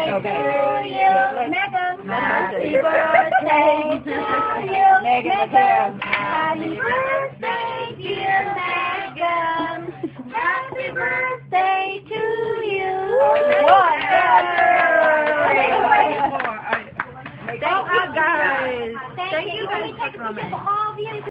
Okay. Meghan. Happy birthday to you. Meghan. Happy birthday, dear Meghan. Happy birthday to you. Thank you, guys. Thank you guys for coming.